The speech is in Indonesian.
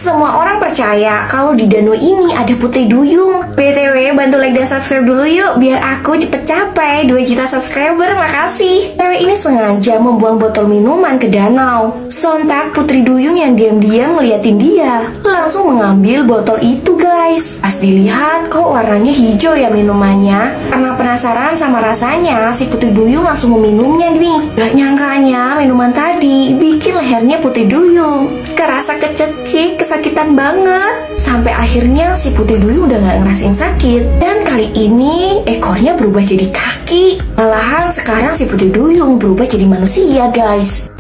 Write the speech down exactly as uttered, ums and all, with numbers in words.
Semua orang percaya kalau di danau ini ada putri duyung. B T W, bantu like dan subscribe dulu yuk, biar aku cepet capai dua juta subscriber, makasih. Cewek ini sengaja membuang botol minuman ke danau. Sontak putri duyung yang diam-diam ngeliatin dia langsung mengambil botol itu guys. Pas dilihat kok warnanya hijau ya minumannya. Karena penasaran sama rasanya, si putri duyung langsung meminumnya nih. Gak nyangkanya minuman tadi bikin lehernya putri duyung kerasa kecekik, kesakitan banget. Sampai akhirnya si putri duyung udah gak ngerasain sakit. Dan kali ini ekornya berubah jadi kaki. Malahan sekarang si putri duyung berubah jadi manusia guys.